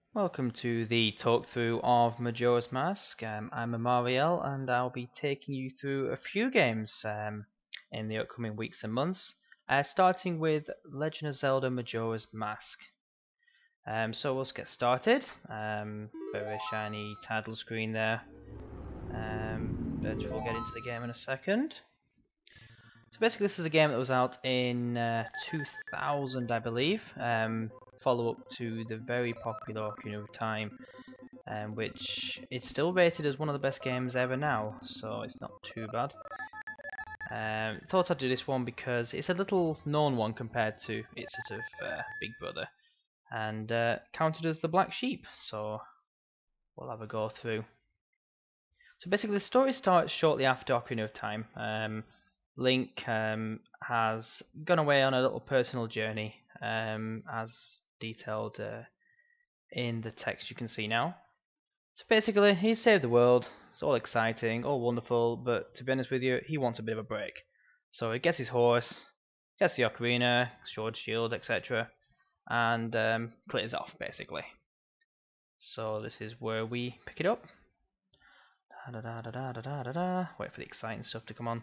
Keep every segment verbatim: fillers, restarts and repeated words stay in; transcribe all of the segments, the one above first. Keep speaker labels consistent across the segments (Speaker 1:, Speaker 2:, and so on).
Speaker 1: Welcome to the talkthrough of Majora's Mask. Um, I'm Amariel and I'll be taking you through a few games um, in the upcoming weeks and months, uh, starting with Legend of Zelda Majora's Mask. Um, so let's get started. Um, very shiny title screen there, um, but we'll get into the game in a second. So basically this is a game that was out in uh, two thousand, I believe, um, follow-up to the very popular Ocarina of Time, um, which it's still rated as one of the best games ever now, so it's not too bad. Um, thought I'd do this one because it's a little known one compared to its sort of uh, big brother, and uh, counted as the black sheep, so we'll have a go through. So basically the story starts shortly after Ocarina of Time. Um, Link um, has gone away on a little personal journey, um, as detailed uh, in the text you can see now. So basically, he's saved the world, it's all exciting, all wonderful, but to be honest with you, he wants a bit of a break. So he gets his horse, gets the ocarina, sword, shield, et cetera, and um, clears off, basically. So this is where we pick it up. Da da da da da da da da. Wait for the exciting stuff to come on.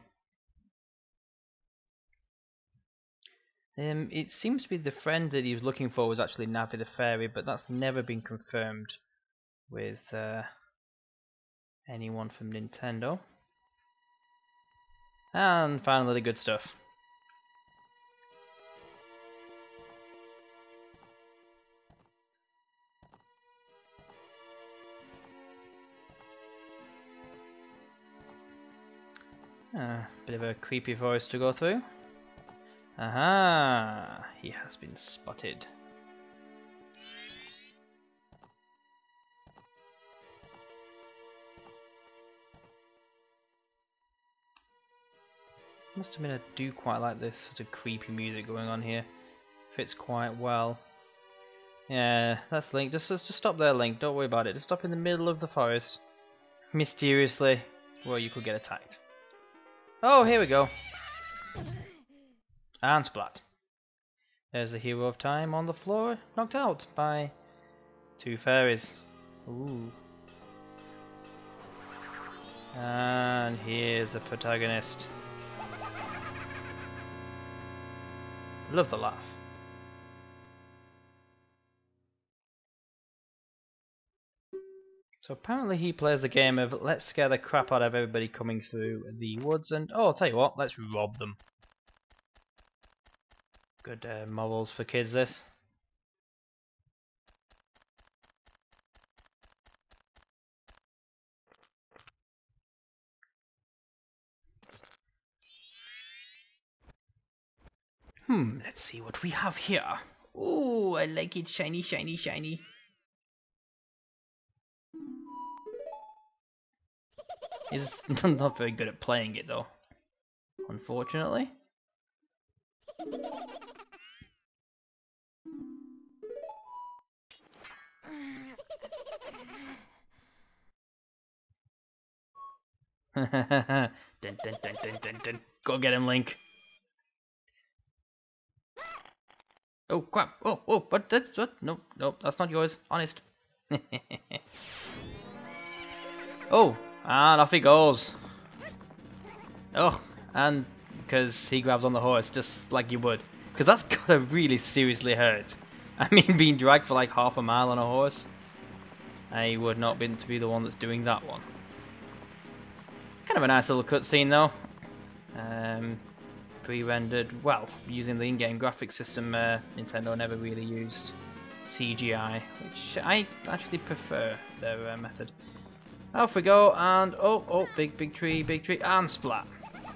Speaker 1: Um, it seems to be the friend that he was looking for was actually Navi the Fairy, but that's never been confirmed with uh, anyone from Nintendo. And finally the good stuff. Uh, bit of a creepy forest to go through. Aha! He has been spotted. Must admit I do quite like this sort of creepy music going on here. Fits quite well. Yeah, that's Link. Just, just, just stop there, Link. Don't worry about it. Just stop in the middle of the forest. Mysteriously, where you could get attacked. Oh, here we go. And splat. There's the hero of time on the floor, knocked out by two fairies. Ooh. And here's the protagonist. Love the laugh. So apparently he plays the game of let's scare the crap out of everybody coming through the woods and oh, I'll tell you what, let's rob them. Good uh, morals for kids, this. Hmm, let's see what we have here. Ooh, I like it shiny, shiny, shiny. He's not very good at playing it though, unfortunately. dun, dun, dun, dun, dun, dun. Go get him, Link. Oh crap! Oh, oh, but that's what? Nope, nope, that's not yours. Honest. Oh, and off he goes. Oh, and because he grabs on the horse just like you would, because that's gotta really seriously hurt. I mean, being dragged for like half a mile on a horse. I would not be to be the one that's doing that one. Kind of a nice little cutscene though. Um, pre-rendered, well, using the in-game graphics system. uh, Nintendo never really used C G I, which I actually prefer their uh, method. Off we go, and oh, oh, big, big tree, big tree, and splat.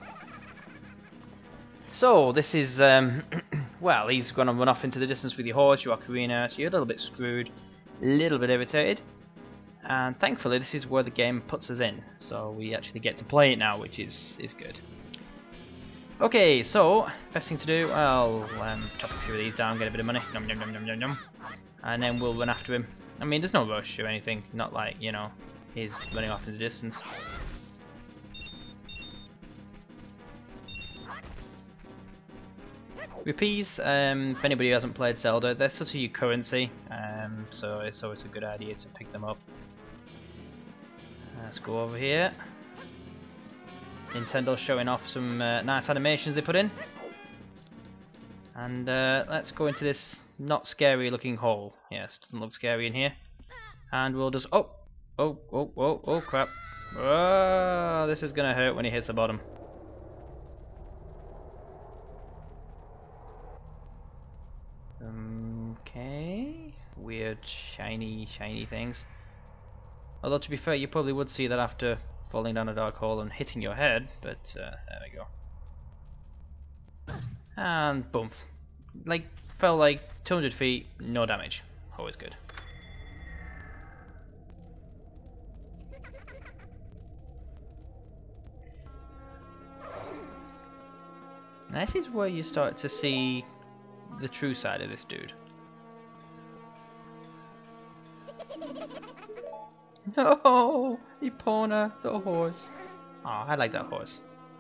Speaker 1: So, this is, um, well, he's going to run off into the distance with your horse, your ocarina, so you're a little bit screwed, a little bit irritated. And thankfully, this is where the game puts us in, so we actually get to play it now, which is, is good. Okay, so, best thing to do, I'll um, chop a few of these down, get a bit of money, nom, nom, nom, nom, nom, nom, and then we'll run after him. I mean, there's no rush or anything, not like, you know, he's running off in the distance. Rupees, um, if anybody hasn't played Zelda, they're sort of your currency, um, so it's always a good idea to pick them up. Let's go over here. Nintendo's showing off some uh, nice animations they put in. And uh, let's go into this not scary looking hole. Yes, doesn't look scary in here. And we'll just... Oh! Oh, oh, oh, oh crap. Oh, this is gonna hurt when he hits the bottom. Okay. Weird, shiny, shiny things. Although to be fair, you probably would see that after falling down a dark hole and hitting your head, but uh, there we go. And boom. Like, fell like two hundred feet, no damage. Always good. Now this is where you start to see the true side of this dude. No, Epona, the horse. Oh, I like that horse.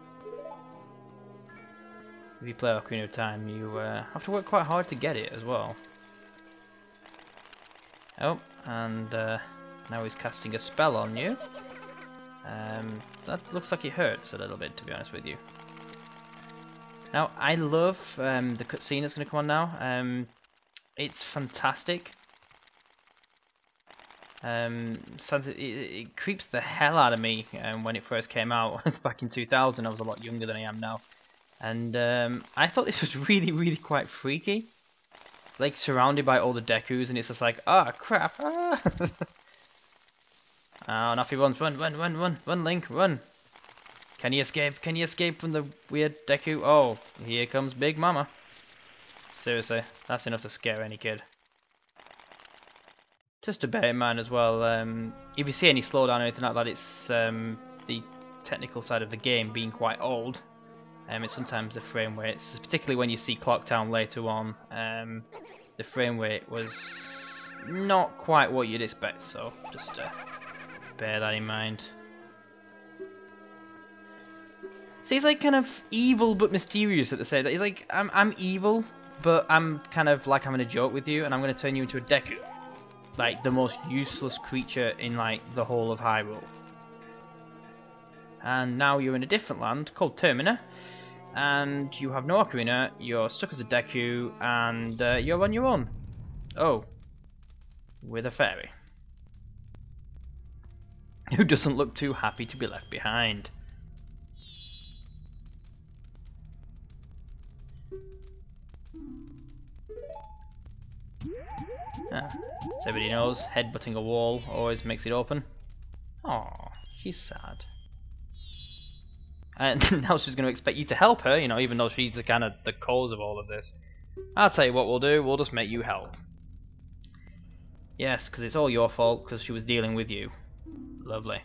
Speaker 1: If you play Ocarina of Time, you uh, have to work quite hard to get it as well. Oh, and uh, now he's casting a spell on you. Um, that looks like it hurts a little bit, to be honest with you. Now, I love um, the cutscene that's going to come on now. Um, it's fantastic. Um, it, it creeps the hell out of me um, when it first came out back in two thousand. I was a lot younger than I am now, and um, I thought this was really, really quite freaky. Like surrounded by all the Dekus, and it's just like, ah, oh, crap! Ah. Oh, and off he runs! Run, run, run, run, run, Link, run! Can he escape? Can he escape from the weird Deku? Oh, here comes Big Mama. Seriously, that's enough to scare any kid. Just to bear in mind as well, um, if you see any slowdown or anything like that, it's um, the technical side of the game being quite old. Um, it's sometimes the frame rate, particularly when you see Clocktown later on, um, the frame rate was not quite what you'd expect, so just uh, bear that in mind. So he's like kind of evil but mysterious at the same time. He's like, I'm, I'm evil, but I'm kind of like having a joke with you, and I'm going to turn you into a Deku. Like the most useless creature in like the whole of Hyrule. And now you're in a different land called Termina, and you have no ocarina, you're stuck as a Deku, and uh, you're on your own. Oh, with a fairy. Who doesn't look too happy to be left behind. Ah, as everybody knows, headbutting a wall always makes it open. Aww, she's sad. And now she's going to expect you to help her, you know, even though she's the kind of the cause of all of this. I'll tell you what we'll do, we'll just make you help. Yes, because it's all your fault, because she was dealing with you. Lovely.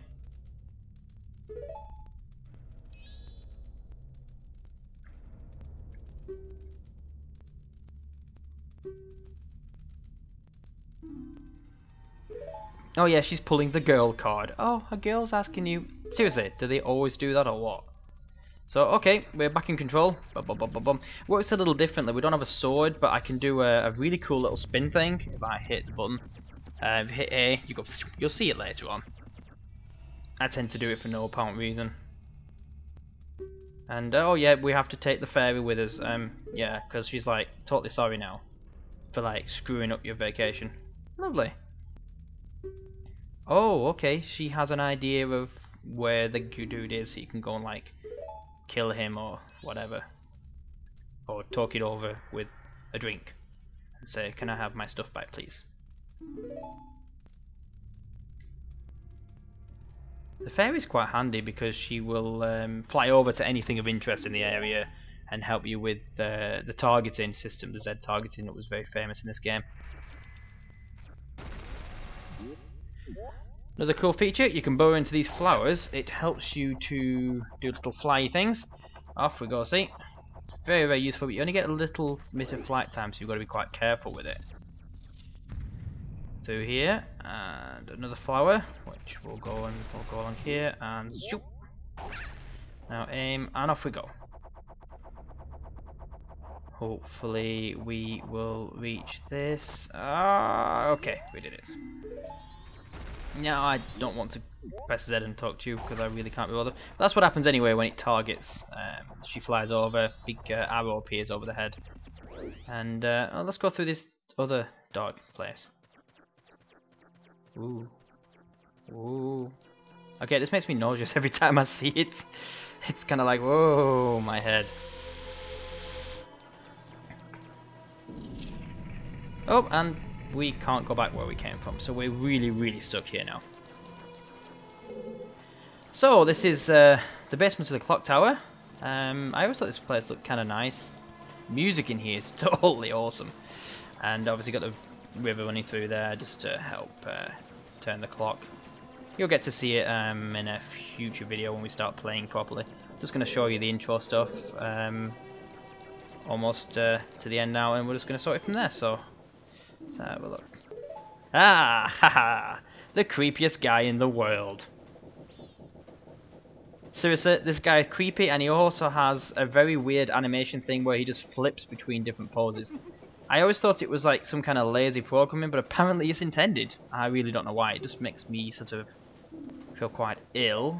Speaker 1: Oh yeah, she's pulling the girl card. Oh, a girl's asking you. Seriously, do they always do that or what? So, okay, we're back in control. Bum, bum, bum, bum, bum. Works a little differently. We don't have a sword, but I can do a, a really cool little spin thing if I hit the button. Uh, if you hit A, you go. You'll see it later on. I tend to do it for no apparent reason. And uh, oh yeah, we have to take the fairy with us. Um, yeah, because she's like totally sorry now for like screwing up your vacation. Lovely. Oh, okay. She has an idea of where the dude is, so you can go and like kill him or whatever, or talk it over with a drink and say, "Can I have my stuff back, please?" The fairy's quite handy because she will um, fly over to anything of interest in the area and help you with uh, the targeting system, the Z targeting that was very famous in this game. Another cool feature, you can burrow into these flowers. It helps you to do little flyy things. Off we go, see? It's very, very useful, but you only get a little bit of flight time, so you've got to be quite careful with it. Through here, and another flower, which will go and we'll go along here, and shoot. Now aim, and off we go. hopefully we will reach this. Ah, okay, we did it. Now I don't want to press Z and talk to you because I really can't be bothered. But that's what happens anyway when it targets. Um, she flies over, big uh, arrow appears over the head. And uh, oh, let's go through this other dark place. Ooh. Ooh. Okay, this makes me nauseous every time I see it. It's kind of like, whoa, my head. Oh, and we can't go back where we came from, so we're really, really stuck here now. So, this is uh, the basement of the clock tower. Um, I always thought this place looked kind of nice. Music in here is totally awesome. And obviously got the river running through there just to help uh, turn the clock. You'll get to see it um, in a future video when we start playing properly. Just going to show you the intro stuff. Um, almost uh, to the end now, and we're just going to sort it from there. So, let's have a look. Ah, haha! The creepiest guy in the world. Seriously, this guy is creepy, and he also has a very weird animation thing where he just flips between different poses. I always thought it was like some kind of lazy programming, but apparently it's intended. I really don't know why. It just makes me sort of feel quite ill.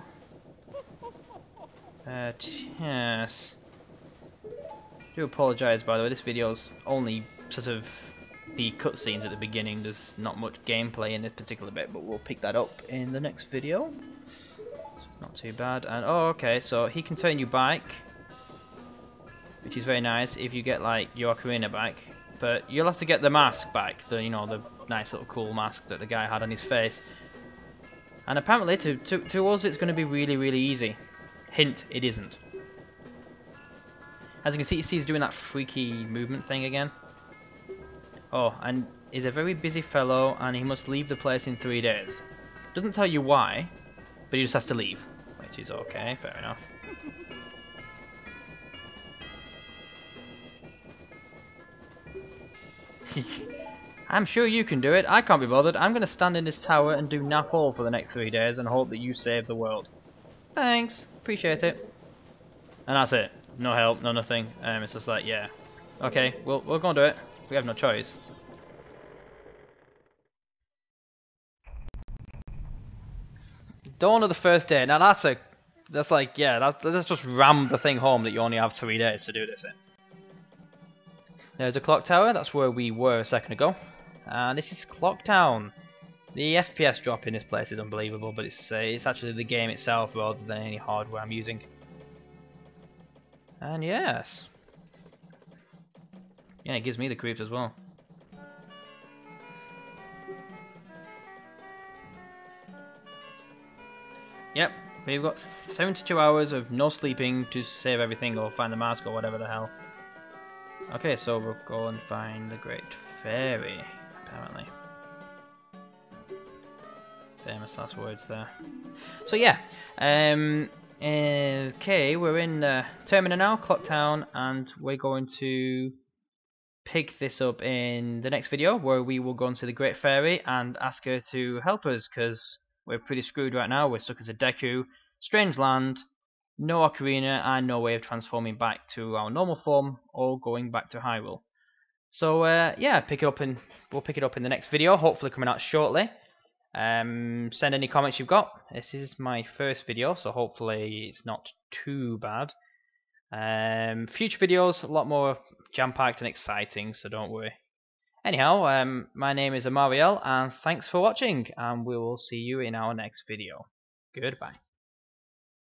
Speaker 1: Uh, yes. I do apologise, by the way. This video's only sort of the cutscenes at the beginning. There's not much gameplay in this particular bit, but we'll pick that up in the next video. Not too bad. And oh, okay. So he can turn you back, which is very nice if you get like your ocarina back. But you'll have to get the mask back, the you know the nice little cool mask that the guy had on his face. And apparently to to, to us it's going to be really really easy. Hint: it isn't. As you can see, he's doing that freaky movement thing again. Oh, and he's a very busy fellow, and he must leave the place in three days. Doesn't tell you why, but he just has to leave, which is okay. Fair enough. I'm sure you can do it. I can't be bothered. I'm going to stand in this tower and do naff all for the next three days and hope that you save the world. Thanks. Appreciate it. And that's it. No help, no nothing. Um, it's just like, yeah. Okay, we'll, we'll go and do it. We have no choice. Dawn of the first day. Now that's a... That's like, yeah, that's, that's just rammed the thing home that you only have three days to do this in. There's a clock tower, that's where we were a second ago. And this is Clock Town. The F P S drop in this place is unbelievable, but it's uh, it's actually the game itself rather than any hardware I'm using. And yes. Yeah, it gives me the creeps as well. Yep, we've got seventy-two hours of no sleeping to save everything or find the mask or whatever the hell. Okay, so we'll go and find the Great Fairy, apparently. Famous last words there. So yeah, um, okay, we're in uh, Termina now, Clock Town, and we're going to pick this up in the next video, where we will go and see the Great Fairy and ask her to help us, because we're pretty screwed right now. We're stuck as a Deku, strange land, no ocarina, and no way of transforming back to our normal form or going back to Hyrule. So uh, yeah, pick it up in we'll pick it up in the next video, hopefully coming out shortly. Um, send any comments you've got. This is my first video, so hopefully it's not too bad. Um, future videos a lot more jam-packed and exciting, so don't worry. Anyhow, um, my name is Amariel, and thanks for watching, and we will see you in our next video. Goodbye.